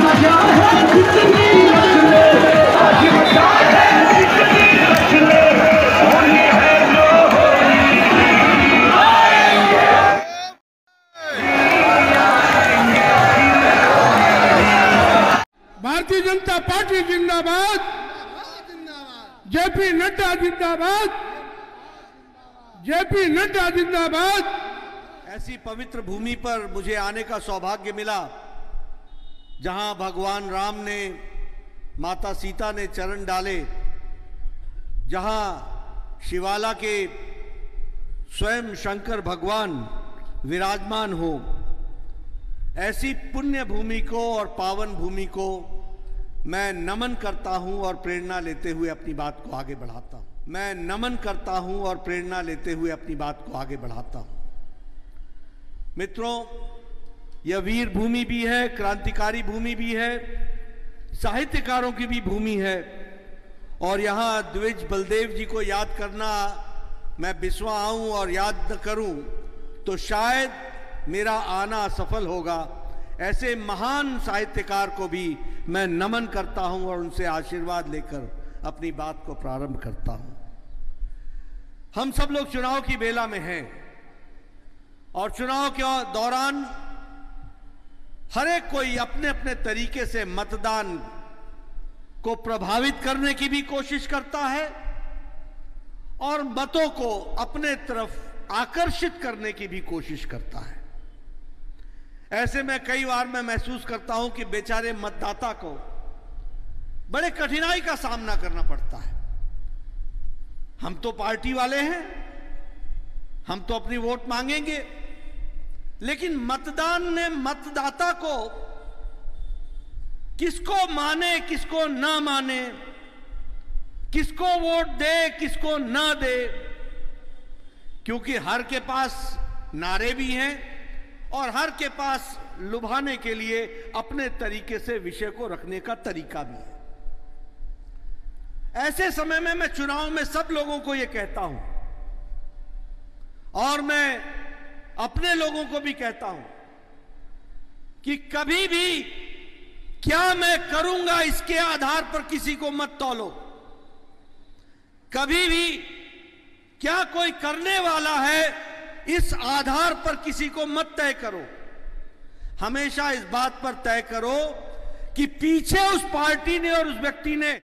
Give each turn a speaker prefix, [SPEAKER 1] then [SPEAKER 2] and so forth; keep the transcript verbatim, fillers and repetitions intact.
[SPEAKER 1] Bharatiya Janata party जिंदाबाद, JP Nadda जिंदाबाद, JP Nadda जिंदाबाद।
[SPEAKER 2] ऐसी पवित्र भूमि पर मुझे आने का सौभाग्य मिला जहां भगवान राम ने, माता सीता ने चरण डाले, जहां शिवाला के स्वयं शंकर भगवान विराजमान हो। ऐसी पुण्य भूमि को और पावन भूमि को मैं नमन करता हूं और प्रेरणा लेते हुए अपनी बात को आगे बढ़ाता हूं। मैं नमन करता हूं और प्रेरणा लेते हुए अपनी बात को आगे बढ़ाता हूं। मित्रों, यह वीर भूमि भी है, क्रांतिकारी भूमि भी है, साहित्यकारों की भी भूमि है। और यहां द्विज बलदेव जी को याद करना, मैं बिस्वा आऊं और याद न करूं तो शायद मेरा आना असफल होगा। ऐसे महान साहित्यकार को भी मैं नमन करता हूं और उनसे आशीर्वाद लेकर अपनी बात को प्रारंभ करता हूं। हम सब लोग चुनाव की बेला में हैं और चुनाव के दौरान हर एक कोई अपने अपने तरीके से मतदान को प्रभावित करने की भी कोशिश करता है और मतों को अपने तरफ आकर्षित करने की भी कोशिश करता है। ऐसे में कई बार मैं महसूस करता हूं कि बेचारे मतदाता को बड़े कठिनाई का सामना करना पड़ता है। हम तो पार्टी वाले हैं, हम तो अपनी वोट मांगेंगे, लेकिन मतदान ने मतदाता को किसको माने किसको ना माने, किसको वोट दे किसको ना दे, क्योंकि हर के पास नारे भी हैं और हर के पास लुभाने के लिए अपने तरीके से विषय को रखने का तरीका भी है। ऐसे समय में मैं चुनाव में सब लोगों को यह कहता हूं और मैं अपने लोगों को भी कहता हूं कि कभी भी क्या मैं करूंगा इसके आधार पर किसी को मत तौलो। कभी भी क्या कोई करने वाला है इस आधार पर किसी को मत तय करो। हमेशा इस बात पर तय करो कि पीछे उस पार्टी ने और उस व्यक्ति ने